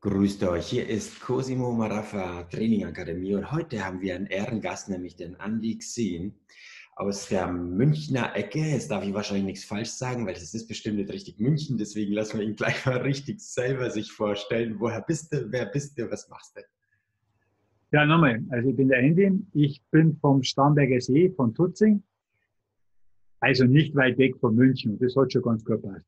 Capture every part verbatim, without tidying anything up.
Grüßt euch, hier ist Cosimo Maraffa Training Akademie und heute haben wir einen Ehrengast, nämlich den Andi Xen aus der Münchner Ecke. Jetzt darf ich wahrscheinlich nichts falsch sagen, weil das ist bestimmt nicht richtig München, deswegen lassen wir ihn gleich mal richtig selber sich vorstellen. Woher bist du, wer bist du, was machst du? Ja, nochmal. Also ich bin der Andi. Ich bin vom Starnberger See, von Tutzing. Also nicht weit weg von München. Das hat schon ganz gut gepasst.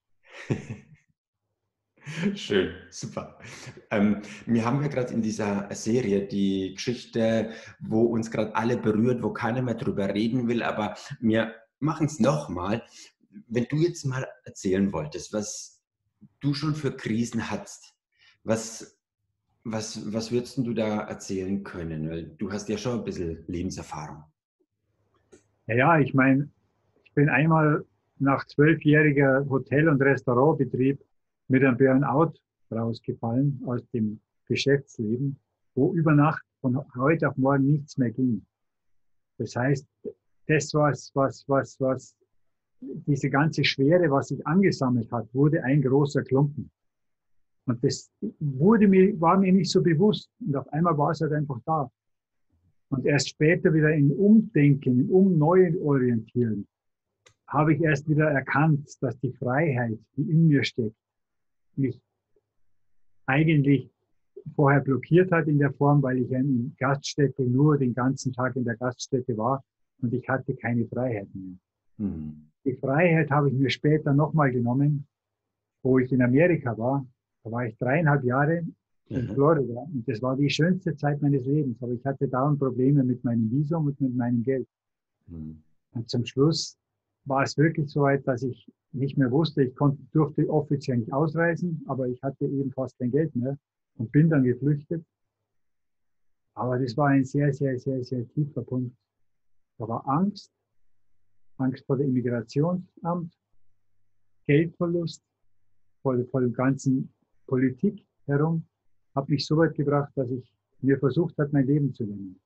Schön, super. Ähm, wir haben ja gerade in dieser Serie die Geschichte, wo uns gerade alle berührt, wo keiner mehr drüber reden will, aber wir machen es nochmal. Wenn du jetzt mal erzählen wolltest, was du schon für Krisen hattest, was, was, was würdest du da erzählen können? Weil du hast ja schon ein bisschen Lebenserfahrung. Naja, ich meine, ich bin einmal nach zwölfjähriger Hotel- und Restaurantbetrieb mit einem Burnout rausgefallen aus dem Geschäftsleben, wo über Nacht von heute auf morgen nichts mehr ging. Das heißt, das, was, was, was, was, diese ganze Schwere, was sich angesammelt hat, wurde ein großer Klumpen. Und das wurde mir, war mir nicht so bewusst. Und auf einmal war es halt einfach da. Und erst später wieder im Umdenken, im Umneuorientieren, habe ich erst wieder erkannt, dass die Freiheit, die in mir steckt, mich eigentlich vorher blockiert hat in der Form, weil ich in Gaststätte nur den ganzen Tag in der Gaststätte war und ich hatte keine Freiheit mehr. Hm. Die Freiheit habe ich mir später nochmal genommen, wo ich in Amerika war. Da war ich dreieinhalb Jahre in Mhm. Florida und das war die schönste Zeit meines Lebens. Aber ich hatte dauernd Probleme mit meinem Visum und mit meinem Geld. Hm. Und zum Schluss war es wirklich so weit, dass ich nicht mehr wusste, ich konnte, durfte offiziell nicht ausreisen, aber ich hatte eben fast kein Geld mehr und bin dann geflüchtet. Aber das war ein sehr, sehr, sehr, sehr tiefer Punkt. Da war Angst, Angst vor dem Immigrationsamt, Geldverlust, vor, vor dem ganzen Politik herum, hat mich so weit gebracht, dass ich mir versucht habe, mein Leben zu nehmen.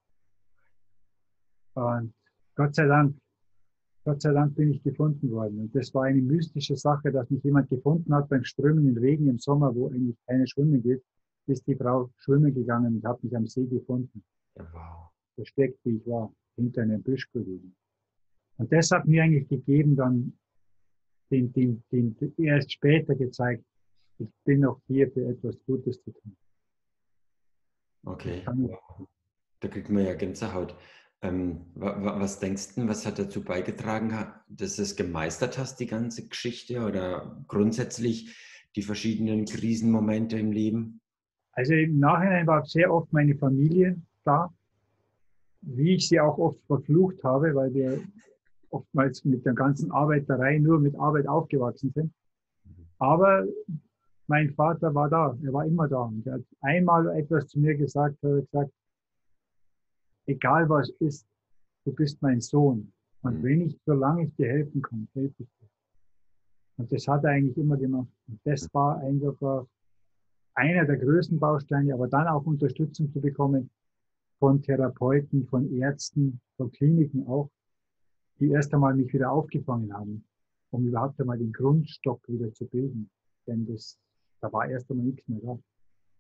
Und Gott sei Dank, Gott sei Dank bin ich gefunden worden. Und das war eine mystische Sache, dass mich jemand gefunden hat beim strömenden Regen im Sommer, wo eigentlich keiner schwimmen geht, ist die Frau schwimmen gegangen und hat mich am See gefunden. Ja, wow. Versteckt, wie ich war, hinter einem Büsch gelegen. Und das hat mir eigentlich gegeben, dann den, den, den, erst später gezeigt, ich bin auch hier für etwas Gutes zu tun. Ich Okay, kann nicht. wow. Da kriegt man ja Gänsehaut. Ähm, wa, wa, was denkst du, was hat dazu beigetragen, ha- dass du es gemeistert hast, die ganze Geschichte oder grundsätzlich die verschiedenen Krisenmomente im Leben? Also im Nachhinein war sehr oft meine Familie da, wie ich sie auch oft verflucht habe, weil wir oftmals mit der ganzen Arbeiterei nur mit Arbeit aufgewachsen sind. Aber mein Vater war da, er war immer da. Und er hat einmal etwas zu mir gesagt, er hat gesagt, egal was ist, du bist mein Sohn. Und Mhm. wenn ich, solange ich dir helfen kann, helfe ich dir. Und das hat er eigentlich immer gemacht. Und das war einfach einer der größten Bausteine, aber dann auch Unterstützung zu bekommen von Therapeuten, von Ärzten, von Kliniken auch, die erst einmal mich wieder aufgefangen haben, um überhaupt einmal den Grundstock wieder zu bilden. Denn das, da war erst einmal nichts mehr da.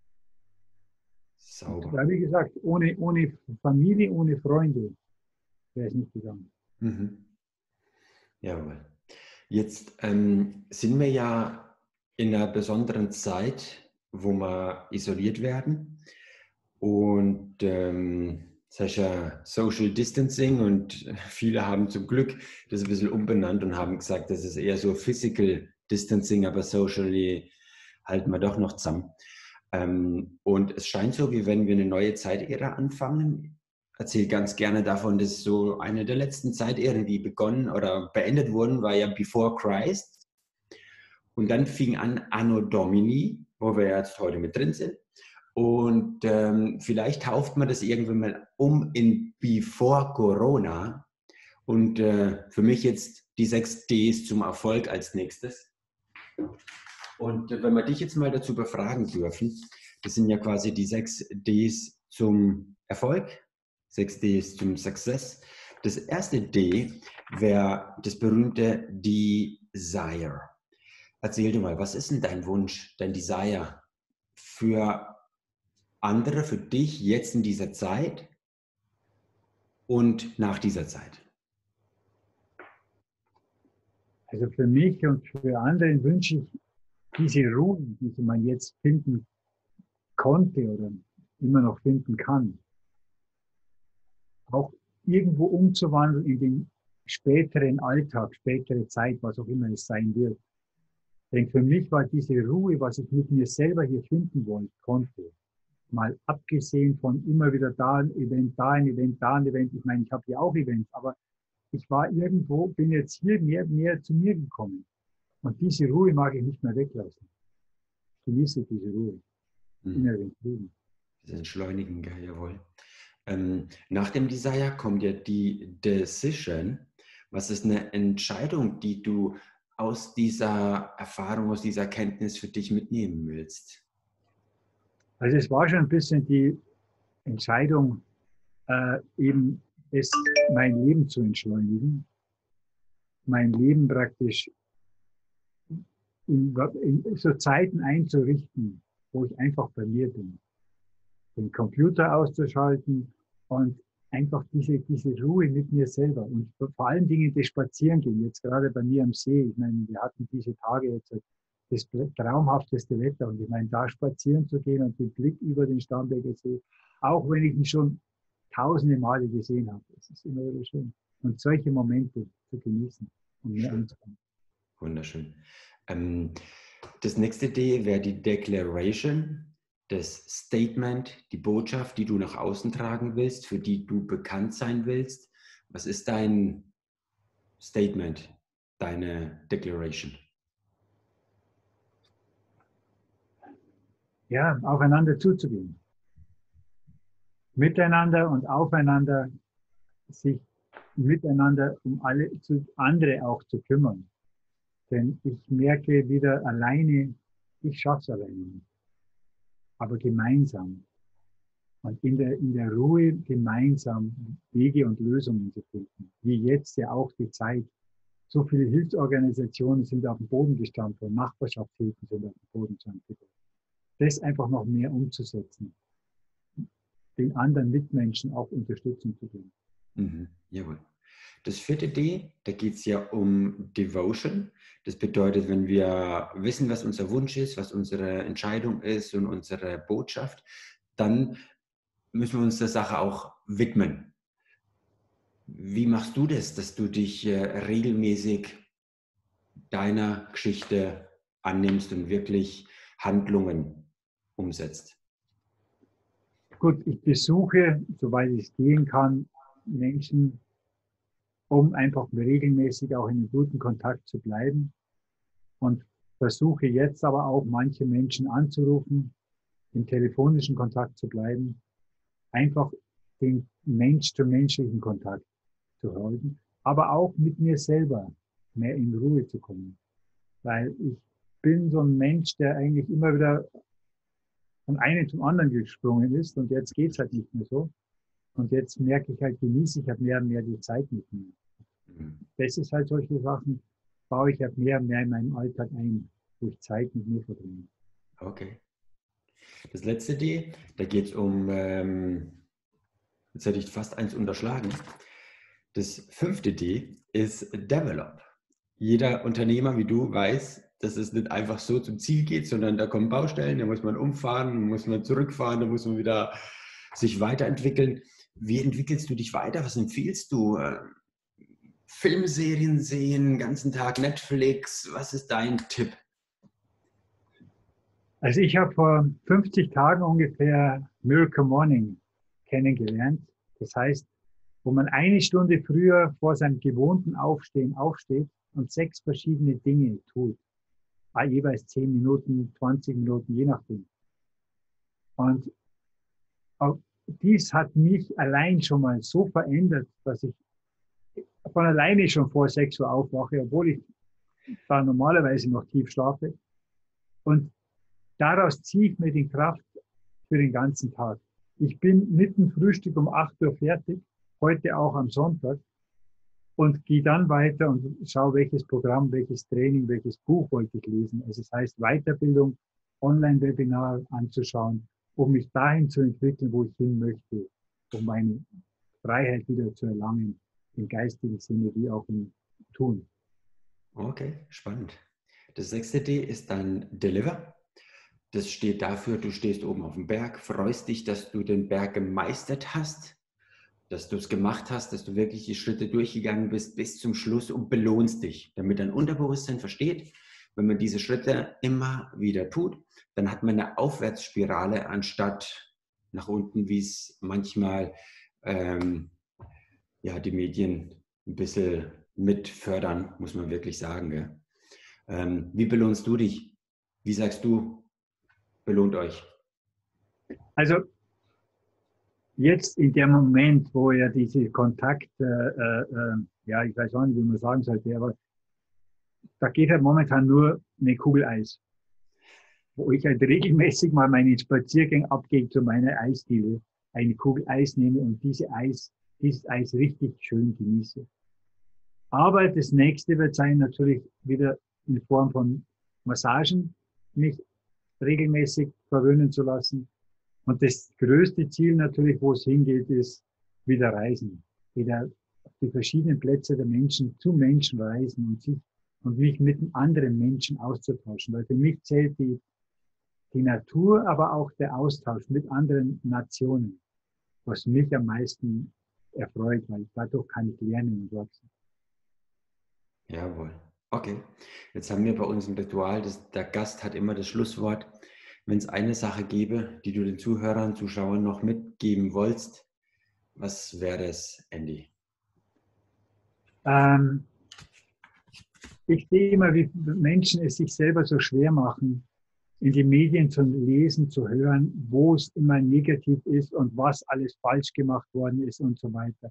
Und Sauber. wie gesagt, ohne, ohne Familie, ohne Freunde wäre es nicht gegangen. Mhm. Jawohl. Jetzt ähm, sind wir ja in einer besonderen Zeit, wo wir isoliert werden. Und ähm, das heißt ja Social Distancing und viele haben zum Glück das ein bisschen umbenannt und haben gesagt, das ist eher so Physical Distancing, aber socially halten wir doch noch zusammen. Ähm, und es scheint so, wie wenn wir eine neue Zeitära anfangen. Erzähle ganz gerne davon, dass so eine der letzten Zeitären, die begonnen oder beendet wurden, war ja Before Christ. Und dann fing an Anno Domini, wo wir jetzt heute mit drin sind. Und ähm, vielleicht tauft man das irgendwann mal um in Before Corona. Und äh, für mich jetzt die sechs Ds zum Erfolg als nächstes. Und äh, wenn wir dich jetzt mal dazu befragen dürfen, das sind ja quasi die sechs Ds zum Erfolg, sechs Ds zum Success. Das erste D wäre das berühmte Desire. Erzähl dir mal, was ist denn dein Wunsch, dein Desire für andere für dich jetzt in dieser Zeit und nach dieser Zeit? Also für mich und für andere wünsche ich diese Ruhe, die man jetzt finden konnte oder immer noch finden kann, auch irgendwo umzuwandeln in den späteren Alltag, spätere Zeit, was auch immer es sein wird. Denn für mich war diese Ruhe, was ich mit mir selber hier finden wollte, konnte, mal abgesehen von immer wieder da ein Event, da ein Event, da ein Event. Ich meine, ich habe ja auch Events, aber ich war irgendwo, bin jetzt hier mehr, mehr zu mir gekommen. Und diese Ruhe mag ich nicht mehr weglassen. Ich genieße diese Ruhe, Hm. inneren Frieden. Das Entschleunigen, gell, jawohl. Ähm, nach dem Desire kommt ja die Decision. Was ist eine Entscheidung, die du aus dieser Erfahrung, aus dieser Erkenntnis für dich mitnehmen willst? Also es war schon ein bisschen die Entscheidung, äh, eben es, mein Leben zu entschleunigen, mein Leben praktisch in, in so Zeiten einzurichten, wo ich einfach bei mir bin. Den Computer auszuschalten und einfach diese, diese Ruhe mit mir selber und vor allen Dingen das Spazierengehen, jetzt gerade bei mir am See. Ich meine, wir hatten diese Tage jetzt das traumhafteste Wetter und ich meine, da spazieren zu gehen und den Blick über den Starnberger See, auch wenn ich ihn schon tausende Male gesehen habe, das ist immer wieder schön. Und solche Momente zu genießen und mir anzukommen. Wunderschön. Ähm, das nächste D wäre die Declaration, das Statement, die Botschaft, die du nach außen tragen willst, für die du bekannt sein willst. Was ist dein Statement, deine Declaration? Ja, aufeinander zuzugehen. Miteinander und aufeinander sich miteinander um alle zu, andere auch zu kümmern. Denn ich merke wieder alleine, ich schaffe es alleine nicht. Aber gemeinsam und in der, in der Ruhe gemeinsam Wege und Lösungen zu finden. Wie jetzt ja auch die Zeit. So viele Hilfsorganisationen sind auf dem Boden gestanden, Nachbarschaftshilfen sind auf dem Boden gestanden. Das einfach noch mehr umzusetzen, den anderen Mitmenschen auch Unterstützung zu geben. Mhm, jawohl. Das vierte D, da geht es ja um Devotion. Das bedeutet, wenn wir wissen, was unser Wunsch ist, was unsere Entscheidung ist und unsere Botschaft, dann müssen wir uns der Sache auch widmen. Wie machst du das, dass du dich äh, regelmäßig deiner Geschichte annimmst und wirklich Handlungen umsetzt? Gut, ich besuche, soweit ich gehen kann, Menschen, um einfach regelmäßig auch in einem guten Kontakt zu bleiben und versuche jetzt aber auch manche Menschen anzurufen, im telefonischen Kontakt zu bleiben, einfach den mensch-zu-menschlichen Kontakt zu halten, aber auch mit mir selber mehr in Ruhe zu kommen. Weil ich bin so ein Mensch, der eigentlich immer wieder von einem zum anderen gesprungen ist und jetzt geht's halt nicht mehr so. Und jetzt merke ich halt, genieße ich halt mehr und mehr die Zeit mit mir. Mhm. Das ist halt solche Sachen, baue ich halt mehr und mehr in meinen Alltag ein, wo ich Zeit mit mir verbringe. Okay. Das letzte D, da geht es um, ähm, jetzt hätte ich fast eins unterschlagen. Das fünfte D ist Develop. Jeder Unternehmer wie du weiß, dass es nicht einfach so zum Ziel geht, sondern da kommen Baustellen, da muss man umfahren, da muss man zurückfahren, da muss man wieder sich weiterentwickeln. Wie entwickelst du dich weiter? Was empfiehlst du? Filmserien sehen, den ganzen Tag Netflix. Was ist dein Tipp? Also ich habe vor fünfzig Tagen ungefähr Miracle Morning kennengelernt. Das heißt, wo man eine Stunde früher vor seinem gewohnten Aufstehen aufsteht und sechs verschiedene Dinge tut. Ah, jeweils zehn Minuten, zwanzig Minuten, je nachdem. Und auch dies hat mich allein schon mal so verändert, dass ich von alleine schon vor sechs Uhr aufwache, obwohl ich da normalerweise noch tief schlafe. Und daraus ziehe ich mir die Kraft für den ganzen Tag. Ich bin mit dem Frühstück um acht Uhr fertig, heute auch am Sonntag, und gehe dann weiter und schaue, welches Programm, welches Training, welches Buch wollte ich lesen. Also es heißt Weiterbildung, Online-Webinar anzuschauen um mich dahin zu entwickeln, wo ich hin möchte, um meine Freiheit wieder zu erlangen, im geistigen Sinne wie auch im Tun. Okay, spannend. Das sechste D ist dann Deliver. Das steht dafür, du stehst oben auf dem Berg, freust dich, dass du den Berg gemeistert hast, dass du es gemacht hast, dass du wirklich die Schritte durchgegangen bist bis zum Schluss und belohnst dich, damit dein Unterbewusstsein versteht, wenn man diese Schritte immer wieder tut, dann hat man eine Aufwärtsspirale anstatt nach unten, wie es manchmal ähm, ja, die Medien ein bisschen mit fördern, muss man wirklich sagen. Gell? Ähm, wie belohnst du dich? Wie sagst du, belohnt euch? Also jetzt in dem Moment, wo ja diese Kontakt, äh, äh, ja, ich weiß auch nicht, wie man sagen sollte, aber da geht halt momentan nur eine Kugel Eis, wo ich halt regelmäßig mal meinen Spaziergang abgehe zu meiner Eisdiele, eine Kugel Eis nehme und diese Eis, dieses Eis richtig schön genieße. Aber das nächste wird sein, natürlich wieder in Form von Massagen, mich regelmäßig verwöhnen zu lassen. Und das größte Ziel natürlich, wo es hingeht, ist wieder reisen. Wieder auf die verschiedenen Plätze der Menschen zu Menschen reisen und sich und mich mit anderen Menschen auszutauschen. Weil für mich zählt die, die Natur, aber auch der Austausch mit anderen Nationen, was mich am meisten erfreut, weil dadurch kann ich lernen und wachsen. Jawohl. Okay. Jetzt haben wir bei uns ein Ritual, das, der Gast hat immer das Schlusswort. Wenn es eine Sache gäbe, die du den Zuhörern, Zuschauern noch mitgeben wolltest, was wäre das, Andy? Ähm, ich sehe immer, wie Menschen es sich selber so schwer machen, in die Medien zu lesen, zu hören, wo es immer negativ ist und was alles falsch gemacht worden ist und so weiter.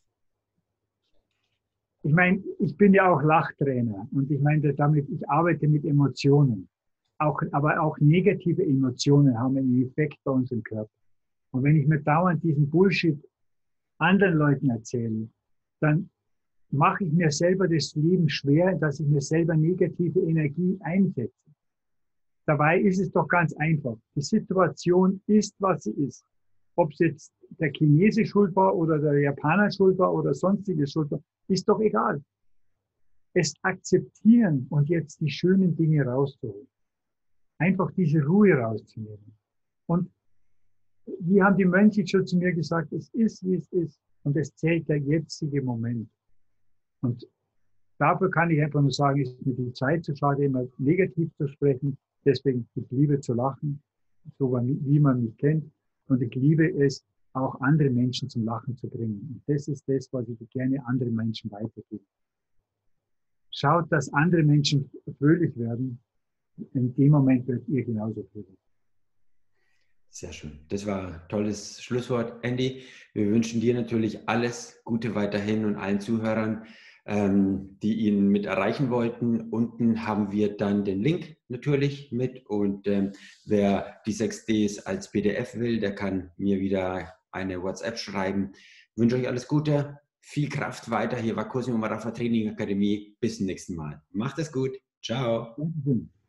Ich meine, ich bin ja auch Lachtrainer und ich meine damit, ich arbeite mit Emotionen. Auch, aber auch negative Emotionen haben einen Effekt bei uns im Körper. Und wenn ich mir dauernd diesen Bullshit anderen Leuten erzähle, dann mache ich mir selber das Leben schwer, dass ich mir selber negative Energie einsetze. Dabei ist es doch ganz einfach. Die Situation ist, was sie ist. Ob es jetzt der Chinese schuld war oder der Japaner schuld war oder sonstige schuld war, ist doch egal. Es akzeptieren und jetzt die schönen Dinge rauszuholen. Einfach diese Ruhe rauszunehmen. Und wie haben die Mönche schon zu mir gesagt, es ist, wie es ist. Und es zählt der jetzige Moment. Und dafür kann ich einfach nur sagen, ist mir die Zeit zu schade, immer negativ zu sprechen. Deswegen, ich liebe zu lachen, so wie man mich kennt. Und ich liebe es, auch andere Menschen zum Lachen zu bringen. Und das ist das, was ich gerne anderen Menschen weitergebe. Schaut, dass andere Menschen fröhlich werden. In dem Moment wird ihr genauso fröhlich. Sehr schön. Das war ein tolles Schlusswort, Andy. Wir wünschen dir natürlich alles Gute weiterhin und allen Zuhörern, ähm, die ihn mit erreichen wollten. Unten haben wir dann den Link natürlich mit und ähm, wer die sechs Ds als P D F will, der kann mir wieder eine WhatsApp schreiben. Ich wünsche euch alles Gute, viel Kraft weiter. Hier war Cosimo Maraffa Training Akademie. Bis zum nächsten Mal. Macht es gut. Ciao. Dankeschön.